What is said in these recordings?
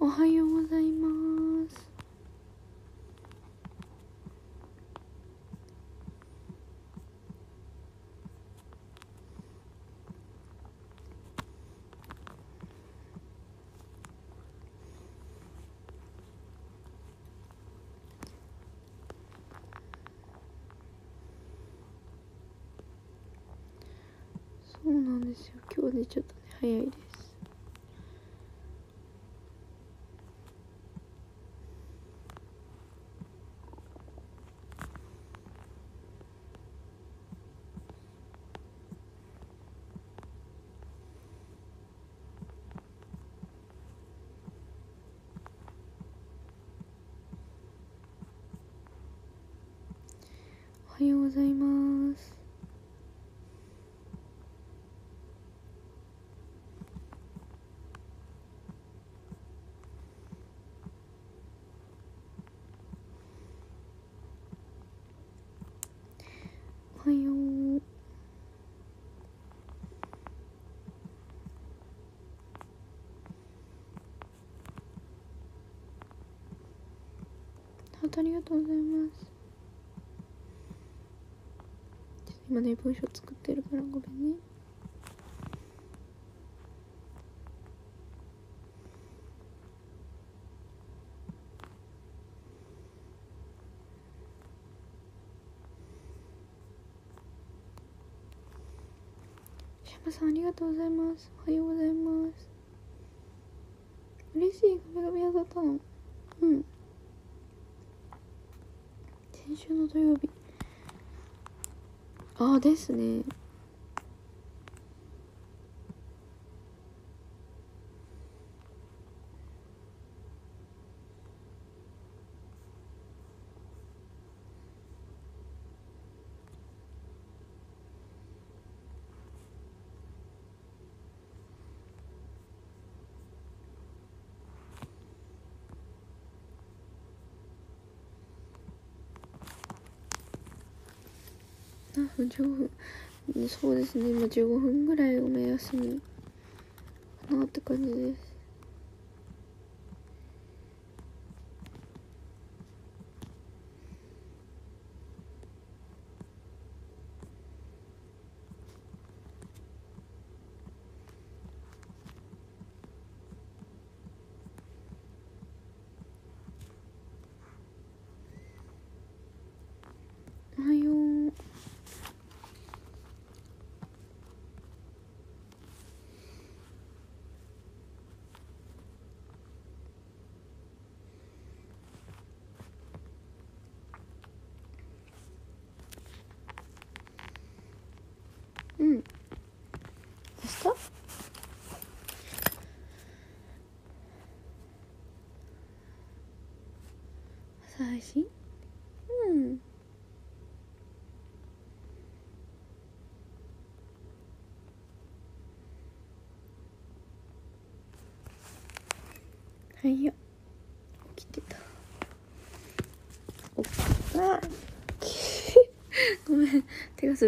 おはようございます。そうなんですよ。今日でちょっとね早いです。おはようございます。おはよう。ハートありがとうございます。今ね文章作ってるからごめんね。シャマさんありがとうございます。おはようございます。嬉しい。ガメガメ当たったの。うん。先週の土曜日。ああですね。何分15分。そうですね。今15分ぐらいを目安にかなって感じです。おはよう。うん。明日？朝配信？うん。はいよ。起きてた。あごめん、手が滑った。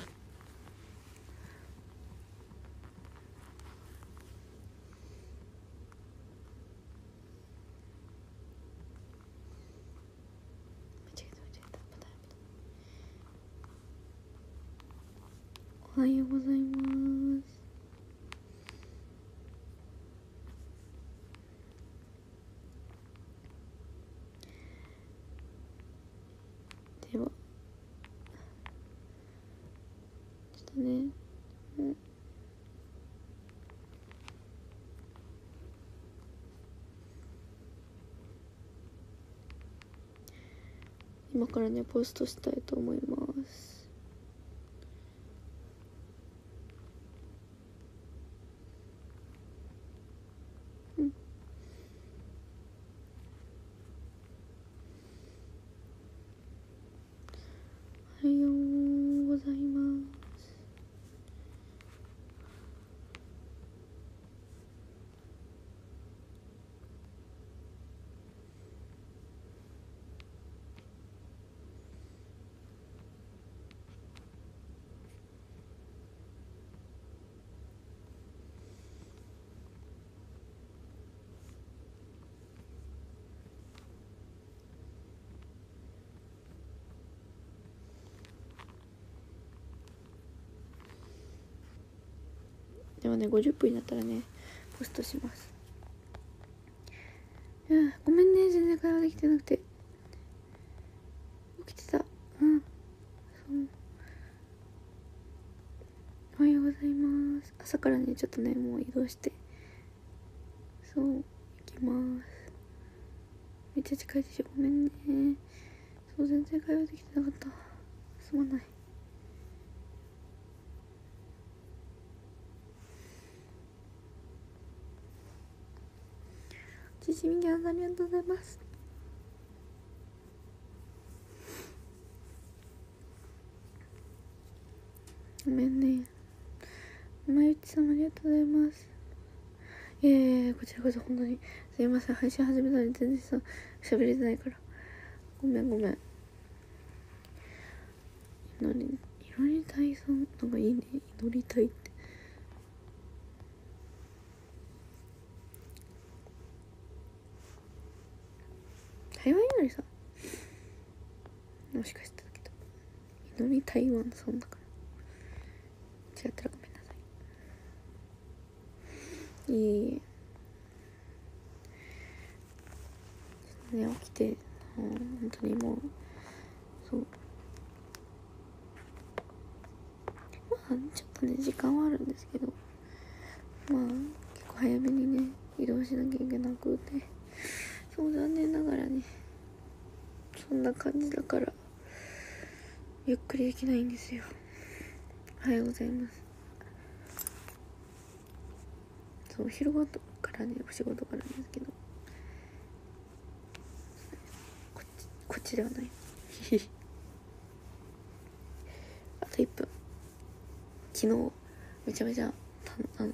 おはようございます。ではちょっとね、今からねポストしたいと思います。おはようございます。 はね50分になったらねポストします。いやごめんね、全然会話できてなくて。起きてた。うんそうおはようございます。朝からねちょっとねもう移動してそう行きます。めっちゃ近いでしょ、ごめんね。そう全然会話できてなかった、すまない。ちしみぎゃんありがとうございます。ごめんね。まゆちさんありがとうございます。こちらこそ本当にすいません。配信始めたのに全然さ喋れてないからごめん。祈りたいさんなんかいいね、祈りたいって。台湾祈りさんもしかしてだけど、祈り台湾さんだから違ったらごめんなさい。いいね、起きて本当にもうそうまあちょっとね時間はあるんですけど、まあ結構早めにね移動しなきゃいけなくて、そう残念ながらねそんな感じだからゆっくりできないんですよ。おはようございます。そう昼ごからねお仕事からですけど、こっちではないあと1分。昨日めちゃめちゃ昨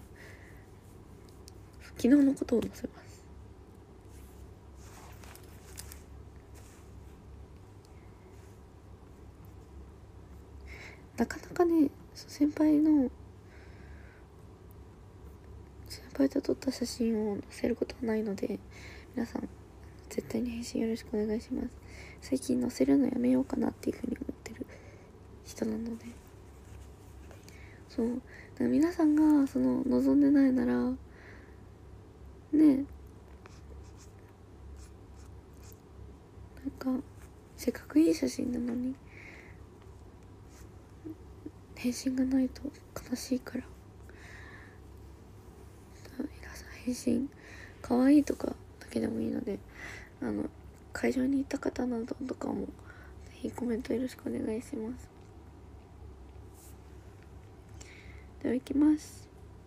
日のことを載せます。なかなかね先輩と撮った写真を載せることはないので、皆さん絶対に返信よろしくお願いします。最近載せるのやめようかなっていう風に思ってる人なので、そうだから皆さんがその望んでないならね、なんかせっかくいい写真なのに返信がないと悲しいから、皆さん返信可愛いとかだけでもいいので、会場に行った方などとかもぜひコメントよろしくお願いします。では行きます。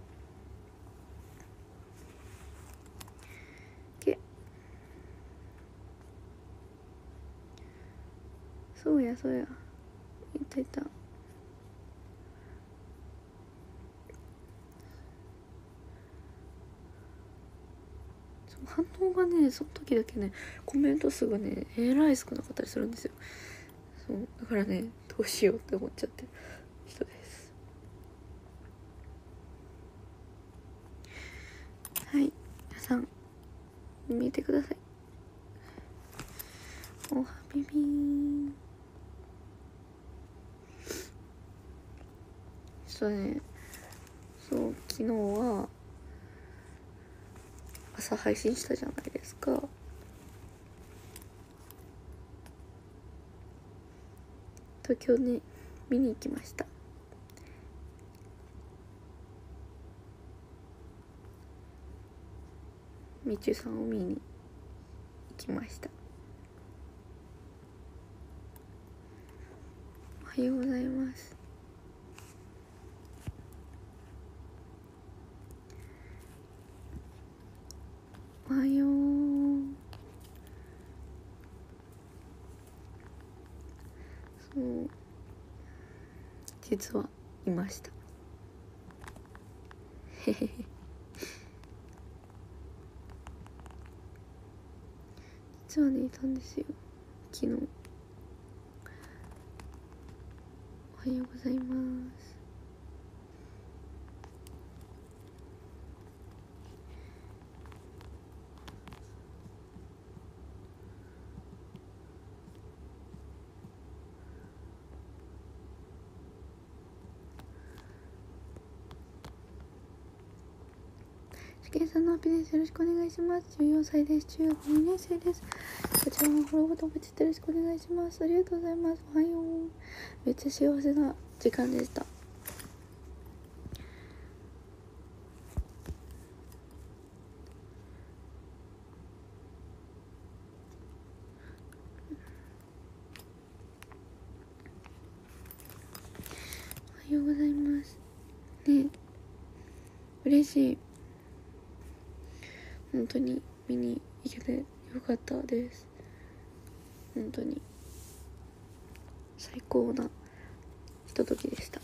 そうや言ってた。反応がねその時だけねコメント数がねえらい少なかったりするんですよ。そうだからねどうしようって思っちゃってる人です。はい、皆さん見てください。おはビビー。そうね、そう昨日は朝配信したじゃないですか。東京ね見に行きました。みちゅさんを見に行きました。おはようございます。おはよう。そう実はいましたへへへ。実はねいたんですよ昨日。おはようございます。 けいさんのハピネスよろしくお願いします。14歳です。中学2年生です。こちらもフォローボタンポチってよろしくお願いします。ありがとうございます。おはよう。めっちゃ幸せな時間でした。おはようございますね。嬉しい。本当に見に行けてよかったです。本当に最高なひとときでした。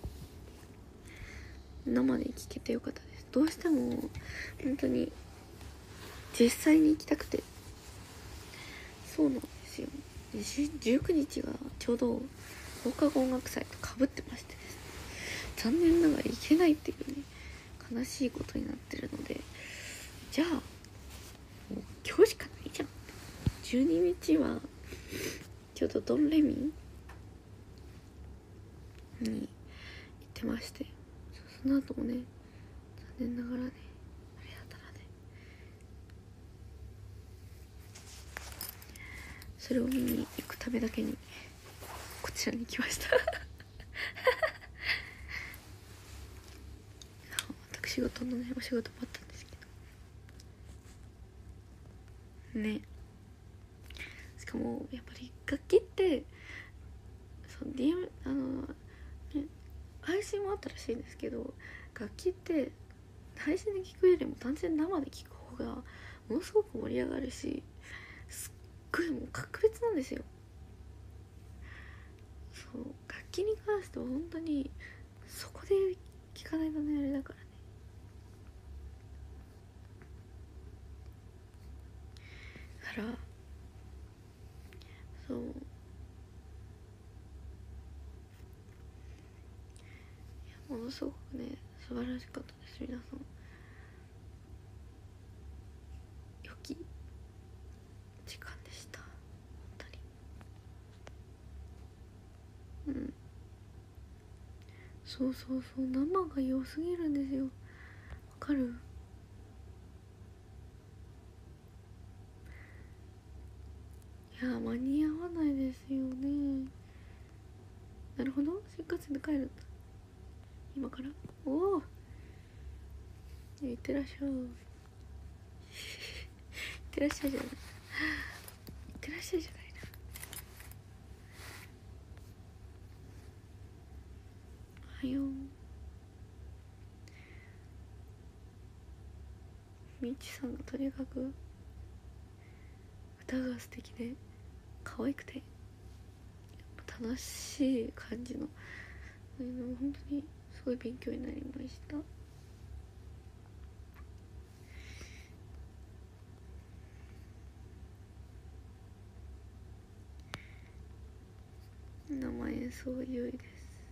生で聴けてよかったです。どうしても本当に実際に行きたくて。そうなんですよ。19日がちょうど放課後音楽祭とかぶってましてですね、残念ながら行けないっていうね、悲しいことになってるので、じゃあもう今日しかないじゃん。12日はちょうどドンレミに行ってまして、その後もね、残念ながらね、あれだったらね、それを見に行くためだけにこちらに来ました私事のね、お仕事もあったんですけどね。しかもやっぱり楽器ってそう DM ね、配信もあったらしいんですけど、楽器って配信で聴くよりも単純に生で聴く方がものすごく盛り上がるし、すっごいもう格別なんですよ。そう楽器に関しては本当にそこで聴かないとね、あれだからね。だからそうものすごくね、素晴らしかったです。皆さん良き時間でした、本当に。そうそうそう、生が良すぎるんですよ。わかる？いや間に合わないですよね。なるほど、新幹線で帰るんだ今から。おお、いってらっしゃいいってらっしゃいじゃない、いってらっしゃいじゃないな。おはよう。みちさんがとにかく歌が素敵で可愛くて楽しい感じの、本当にすごい勉強になりました。生演奏優位です。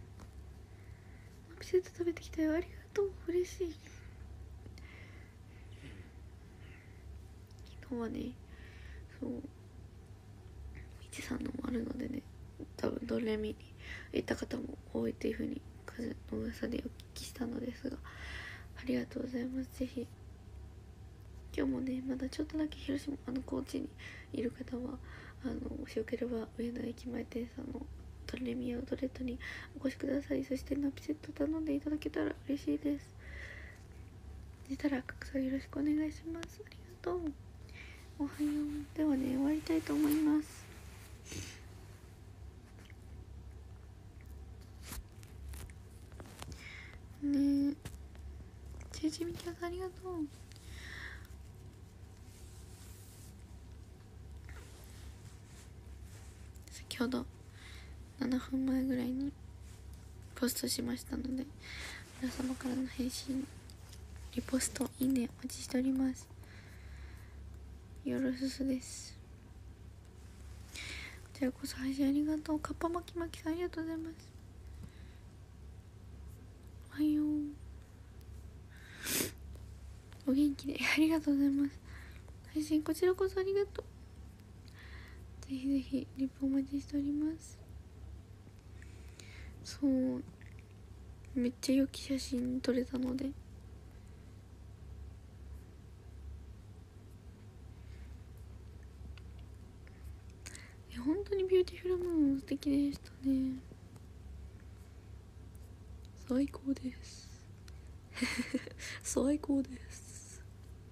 アピセット食べてきたよ、ありがとう、嬉しい。昨日はね、そうみちさんのもあるのでね、多分ドレミに行った方も多いというふうに風の噂でお聞きしたのですが、ありがとうございます。ぜひ今日もね、まだちょっとだけ広島高知にいる方はもしよければ上野駅前店さんのドレミアウトレットにお越しください。そしてナピセット頼んでいただけたら嬉しいです。でしたら拡散よろしくお願いします。ありがとう。おはよう。ではね、終わりたいと思います。ねえ、ちいちみきゃんありがとう。先ほど7分前ぐらいにポストしましたので、皆様からの返信、リポスト、いいねお待ちしております。よろすすです。こちらこそ配信ありがとう。かっぱ巻き巻きさんありがとうございます。おはよう。お元気でありがとうございます。配信こちらこそありがとう。ぜひぜひリプお待ちしております。そうめっちゃ良き写真撮れたのでビューティフルムーン素敵でしたね。最高です最高です。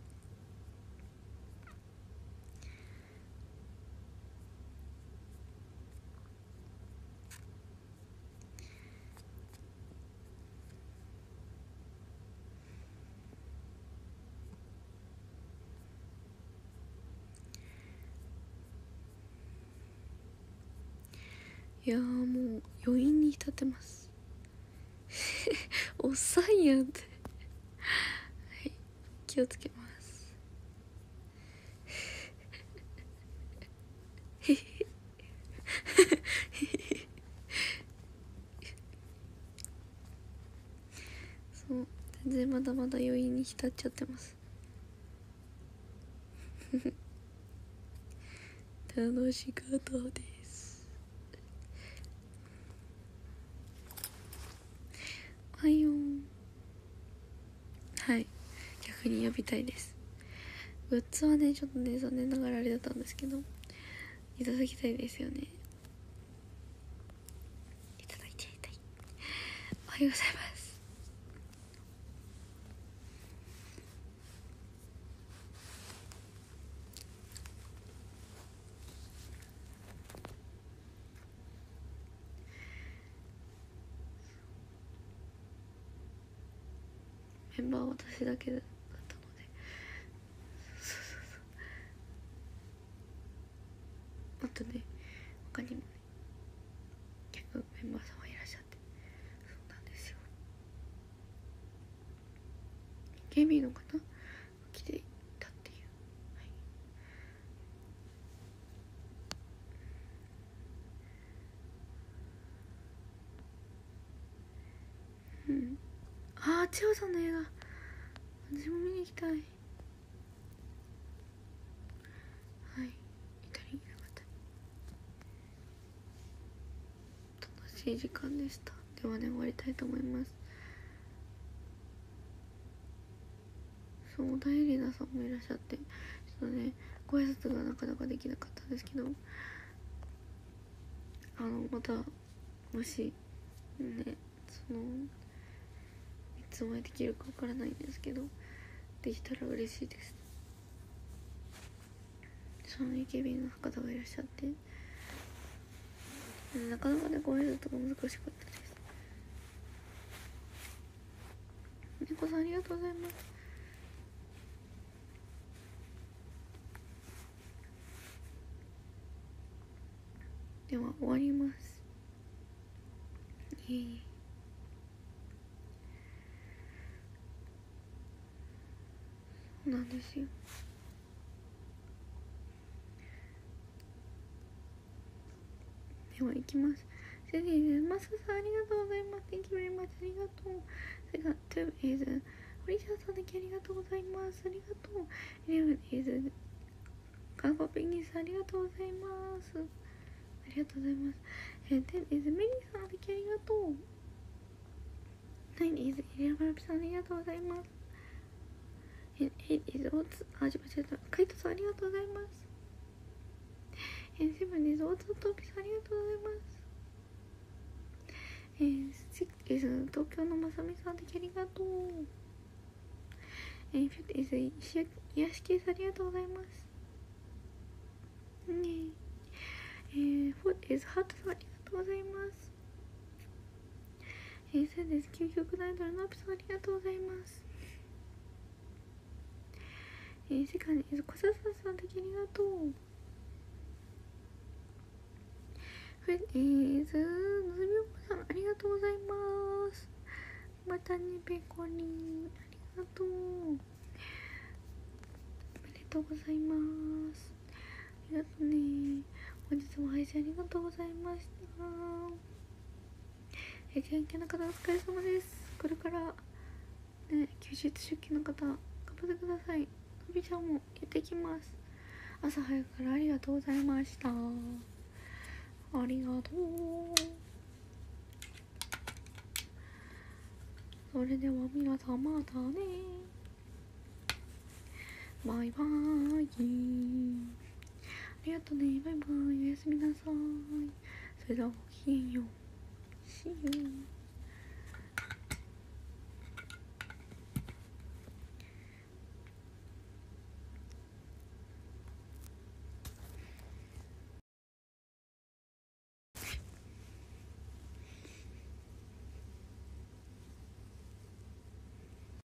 いやーもう余韻に浸ってますおっさんやんってはい、気をつけますそう全然まだまだ余韻に浸っちゃってます楽しかったです。はいよ。はい、逆に呼びたいです。グッズはねちょっとね残念ながらあれだったんですけど、いただきたいですよね。いただいちゃいたい。おはようございます。メンバーは私だけだったので、そうそうそう、あとね他にもね結構メンバーさんはいらっしゃって、そうなんですよ。警備員の方が来ていたっていう、はい、うん。ああ、千代さんの映画私も見に行きたい。はい、いたりいなかった。楽しい時間でした。ではね終わりたいと思います。そう、大エリナさんもいらっしゃって、ちょっとねご挨拶がなかなかできなかったんですけど、またもしねそのいつお会いできるかわからないんですけど、できたら嬉しいです。そのイケメンの方がいらっしゃって、なかなかねご挨拶が難しかったです。猫さんありがとうございます。では終わります。いえいえ。そうなんですよ。では行きます。先生、マスさんありがとうございます。Thank you very much. ありがとう。それから 2 is オリジャーさんだけありがとうございます。ありがとう。11 is カンパペンギンさんありがとうございます。ありがとうございます。10 is メリーさんだけありがとう。9 is イレラバラピさんありがとうございます。8 is オーツ、間違えた。カイトさんありがとうございます。7 is オーツトーピさんありがとうございます。6 is 東京のまさみさんだけありがとう。5 is 癒し系さんありがとうございます。ね4 is ハートさんありがとうございます。3 です究極のアイドルのアピさんありがとうございます。セカンド is 小笹さんだけありがとう。フレ is のぞみおこさんありがとうございます。またねペコリンありがとう。おめでとうございます。ありがとうね。本日も配信ありがとうございました。元気な方お疲れ様です。これからね休日出勤の方頑張ってください。のびちゃんも行ってきます。朝早くからありがとうございました。ありがとう。それでは皆さんまたね。バイバーイ。ありがとね。バイバイ。おやすみなさい。それではごきげんよう。See you.